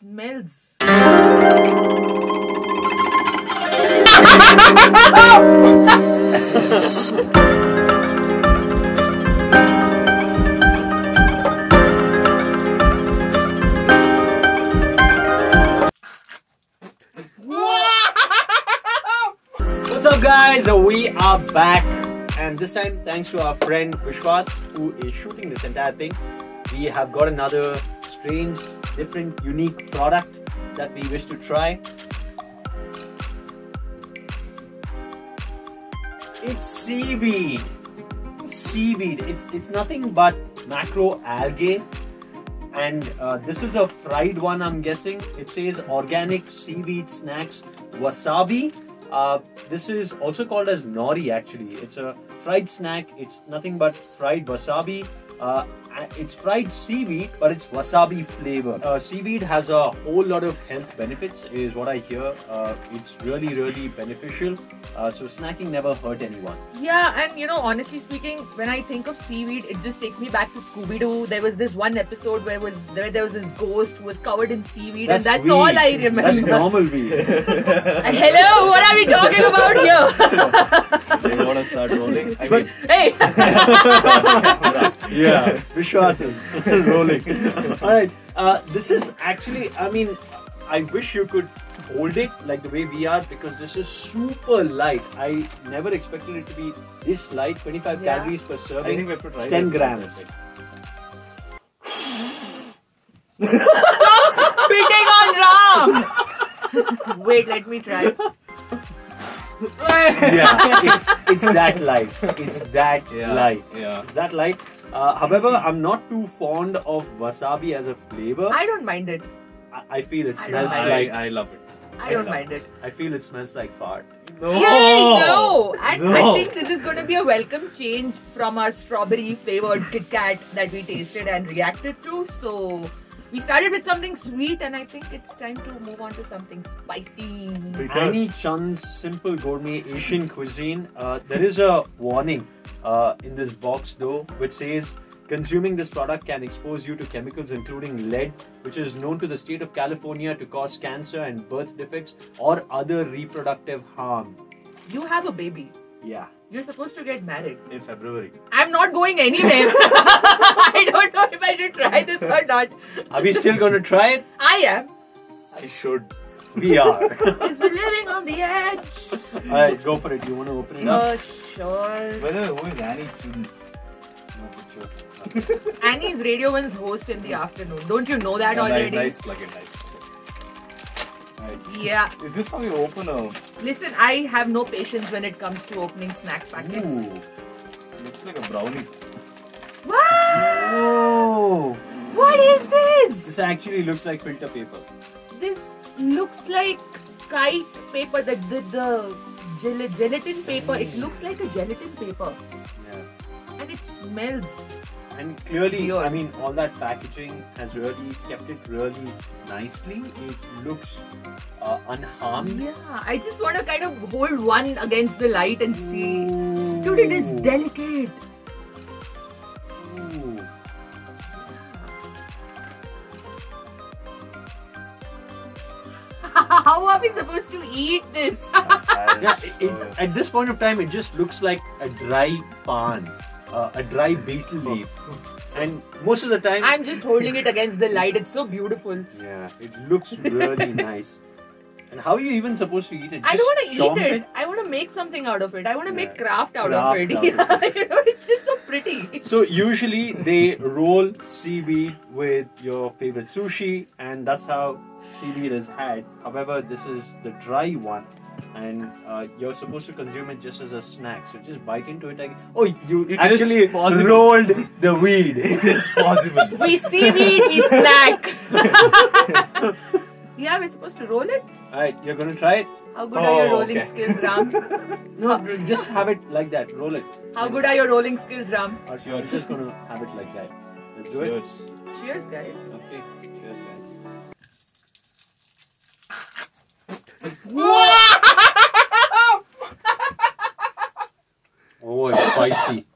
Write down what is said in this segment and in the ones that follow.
smells. What's up, guys? We are back, and this time thanks to our friend Vishwas, who is shooting this entire thing. We have got another strange, different, unique product that we wish to try. It's seaweed. Seaweed. It's nothing but macro algae, and this is a fried one, I'm guessing. It says organic seaweed snacks wasabi. This is also called as nori. Actually, it's a fried snack. It's nothing but fried wasabi. It's fried seaweed, but it's wasabi flavor. Seaweed has a whole lot of health benefits, is what I hear. It's really beneficial. So snacking never hurt anyone. Yeah, and you know, honestly speaking, when I think of seaweed, it just takes me back to Scooby-Doo. There was this one episode where there was this ghost who was covered in seaweed, and that's all I remember. That's normal weed. Hello, what are we talking about here? Do you want to start rolling? Hey! Yeah, Vishwas is rolling. Alright, this is actually, I mean, I wish you could hold it like the way we are, because this is super light. I never expected it to be this light. 25 calories per serving. I think we have to try 10 this. grams. Stop spitting on Ram! Wait, let me try. Yeah, it's that light. It's that light. Yeah. It's that light. However, I'm not too fond of wasabi as a flavor. I don't mind it. I feel it I smells don't like. I love it. I don't mind it. I feel it smells like fart. No. Yay, no! And No. I think this is going to be a welcome change from our strawberry flavored Kit Kat that we tasted and reacted to. So we started with something sweet, and I think it's time to move on to something spicy. Annie Chand's Simple Gourmet Asian Cuisine. There is a warning in this box though, which says consuming this product can expose you to chemicals including lead, which is known to the state of California to cause cancer and birth defects or other reproductive harm. You have a baby. Yeah. You're supposed to get married. In February. I'm not going anywhere. I don't know if I should try this or not. Are we still going to try it? I am. I should. We are. Because we're living on the edge. Alright, go for it. You want to open it up? Sure. By the way, who is Annie Chin? No picture. Annie's Radio One's host in the afternoon. Don't you know that already? Nice plug in, nice plug in. Right. Yeah. Is this how you open a... Listen, I have no patience when it comes to opening snack packets. Ooh. Looks like a brownie. What? Oh. What is this? This actually looks like filter paper. This looks like kite paper, the gelatin paper. It looks like a gelatin paper. Yeah. And it smells. And clearly, Weird. I mean, all that packaging has really kept it really nicely. It looks unharmed. Yeah, I just want to kind of hold one against the light and see. Ooh. Dude, it is delicate. Ooh. How are we supposed to eat this? Yeah, at this point of time, it just looks like a dry pan, a dry beetle leaf. And most of the time... I'm just holding it against the light. It's so beautiful. Yeah, it looks really nice. And how are you even supposed to eat it? I don't want to chomp eat it. I want to make something out of it. I want to make craft out Craft of it. out Yeah, of it. you know, it's just so pretty. So usually they roll seaweed with your favorite sushi, and that's how seaweed is had. However, this is the dry one, and you're supposed to consume it just as a snack. So just bite into it. It actually is possible. rolled the weed. It is possible. We seaweed, we snack. Yeah, we're supposed to roll it. Alright, you're gonna try it? How good are your rolling okay. skills, Ram? No, just have it like that. Roll it. How good are your rolling skills, Ram? I'm just gonna have it like that. Let's do it. Cheers. Cheers, guys. Okay. Cheers, guys. Oh, it's spicy.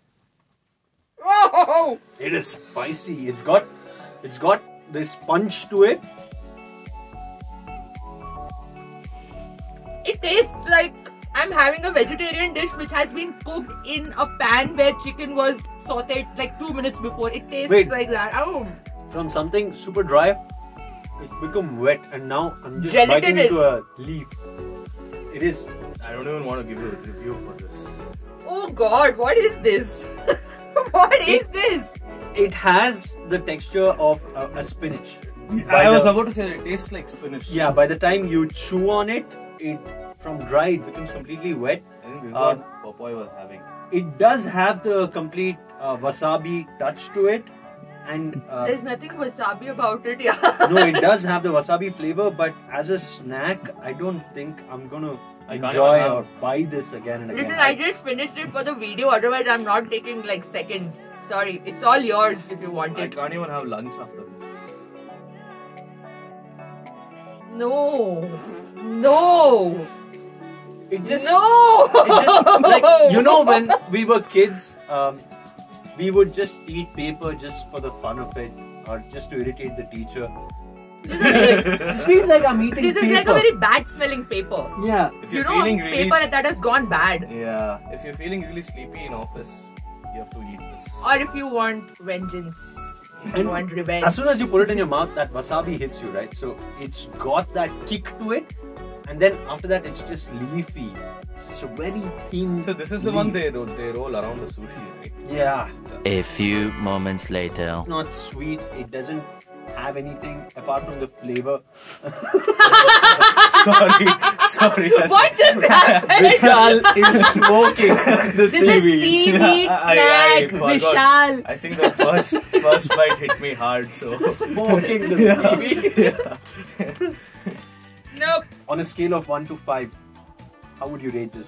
Oh! It is spicy. It's got this punch to it. it tastes like I'm having a vegetarian dish which has been cooked in a pan where chicken was sauteed like 2 minutes before. It tastes like that. Oh. From something super dry, it's become wet, and now I'm just Gelatinous. biting into a leaf. It is. I don't even want to give you a review for this. Oh God, what is this? What is this? It has the texture of a spinach. I was about to say it tastes like spinach. Yeah, by the time you chew on it, from dry it becomes completely wet. I think this is what Popeye was having. It does have the complete wasabi touch to it, and There's nothing wasabi about it, yeah. no, it does have the wasabi flavor. But as a snack, I don't think I'm gonna enjoy or buy this again and again. Listen, I just finished it for the video. Otherwise, I'm not taking like seconds. Sorry, it's all yours if you want I it. can't even have lunch after this. No, no. It just, No! it just like, you know, when we were kids, we would just eat paper just for the fun of it, or just to irritate the teacher. This feels like I'm eating This is paper. like a very bad smelling paper. Yeah. If You you're know, feeling really paper that has gone bad. yeah, if you're feeling really sleepy in office, you have to eat this. Or if you want vengeance, if you And want revenge. As soon as you put it in your mouth, that wasabi hits you, right? So it's got that kick to it, and then after that, it's just leafy. It's a very thin. So this is the one they roll around the sushi, right? Yeah. A few moments later. It's not sweet. It doesn't have anything apart from the flavor. sorry. What just happened? Vishal is smoking the This is seaweed. seaweed I snack, forgot. Vishal. I think the first bite hit me hard, so Smoking the seaweed. Nope. On a scale of 1 to 5, how would you rate this?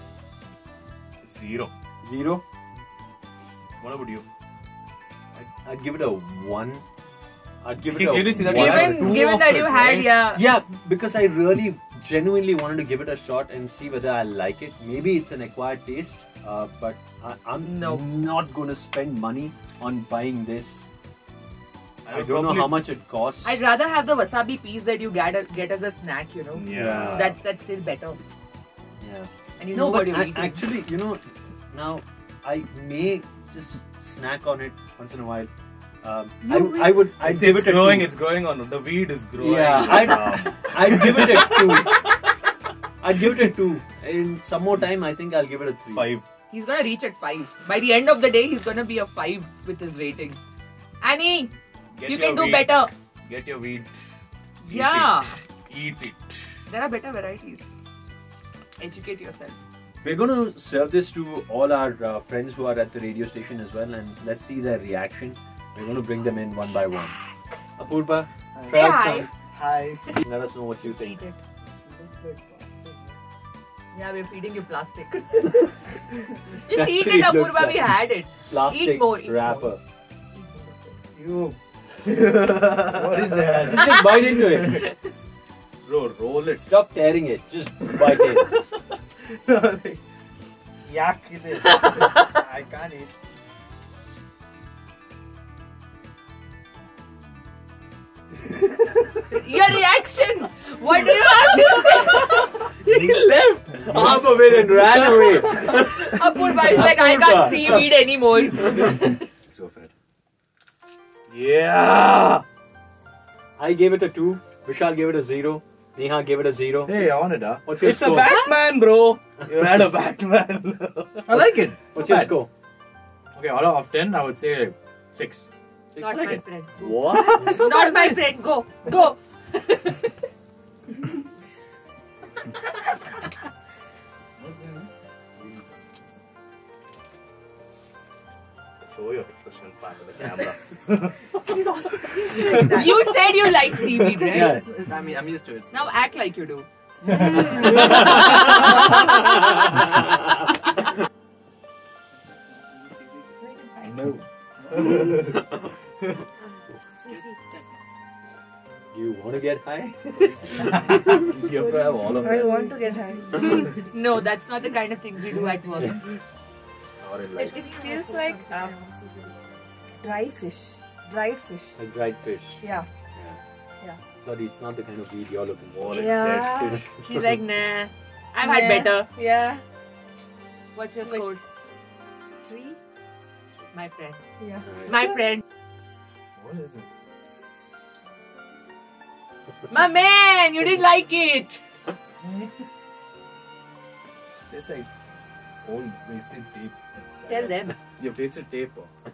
0. 0? What about you? I'd give it a 1. I'd give You it a can clearly see that 1 you or have 2. Given that you it, had, right? yeah. Yeah, because I really genuinely wanted to give it a shot and see whether I like it. Maybe it's an acquired taste, but I'm Nope. not going to spend money on buying this. I would don't know probably- how much it costs. I'd rather have the wasabi piece that you get as a snack, you know. Yeah. That's still better. Yeah. And you No, know but what you're eating. actually, you know, now I may just snack on it once in a while. I'd give It's it a growing. 2. It's growing on. The weed is growing. Yeah, I'd give it a 2. I'd give it a 2. In some more time, I think I'll give it a 3. 5. He's gonna reach at 5. By the end of the day, he's gonna be a 5 with his rating. Annie, Get you your can do weed. better. Get your weed. Eat Yeah. it. Eat it. There are better varieties. Educate yourself. We're going to serve this to all our friends who are at the radio station as well, and let's see their reaction. We're going to bring them in one by one. Apurva, Say try out hi. some. Hi. Let us know what you Just think. eat it. Looks like plastic. Yeah, we're feeding you plastic. Just eat Actually, it, it looks Apurva. like We had it. Plastic Eat more. wrapper. You. What is that? Just bite into it. Bro, roll it. Stop tearing it. Just bite it. Yak it is. I can't eat. Your reaction. What do you have to say? He left half of it and ran away. Apurva is like, I can't see weed anymore. Let's go for it. Yeah. I gave it a 2. Vishal gave it a 0. Neha gave it a 0. Hey, I want it, huh? What's your It's score? a Batman, bro. You had a Batman. I like it. What's Not your bad. score? Okay, out of 10, I would say 6. Not like my it. friend. What? Not my friend. Go. Go. Show your expression part of the camera. You said you like seaweed, right? Yeah. I mean, I'm used to it. Now act like you do. No. You want to get high? You have to have all of I that. want to get high. No, that's not the kind of thing we do at work. Or in It, life. it feels like dry fish. Dried fish. Like dried fish. Yeah. Sorry, it's not the kind of weed you're looking for. More like Yeah. dead fish. She's like, nah. I've had better. Yeah. What's your Like- score? 3? My friend. Yeah. My friend. What is this? My man, you didn't like it. Tastes like old wasted tape. Tell them. You wasted tape.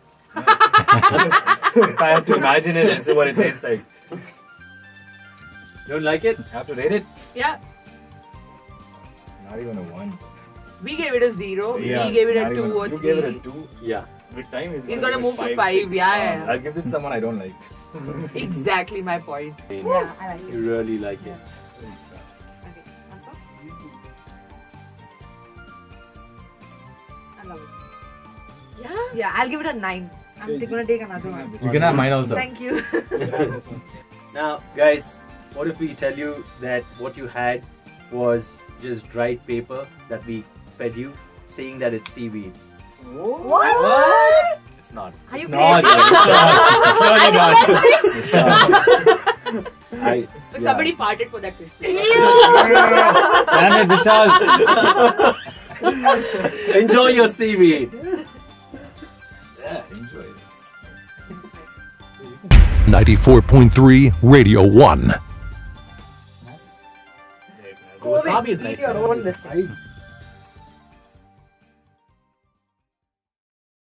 If I had to imagine it, this is what it tastes like. Don't like it? I have to rate it. Yeah. Not even a 1. We gave it a 0. Yeah, We gave it a not 2 even- or You 3. gave it a 2. Yeah. With time, He's gonna move to 5, 6. yeah, yeah. I'll give this to someone I don't like. Exactly my point. Yeah, I like it. You really like it. Okay, what's up? I love it. Yeah. Yeah, I'll give it a 9. I'm gonna take another one. You can have mine also. Thank you. Now, guys, what if we tell you that what you had was just dried paper that we fed you, saying that it's seaweed? What? It's not. Are you It's not. crazy? It's not. It's not. So somebody farted for that fish. Damn it, Vishal. Enjoy your seaweed. Yeah, enjoy it. 94.3 Radio 1. Wasabi is nice. Eat your own this thing.